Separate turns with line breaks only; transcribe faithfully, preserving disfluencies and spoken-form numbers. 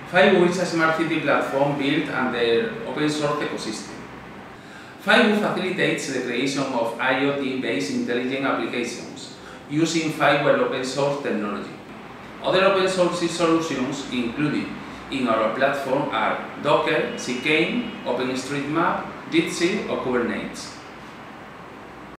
Faibu is a smart city platform built under open source ecosystem. Faibu facilitates the creation of IoT-based intelligent applications using Faibu open source technology. Other open source solutions included in our platform are Docker, Zcane, OpenStreetMap, Jitsi, or Kubernetes.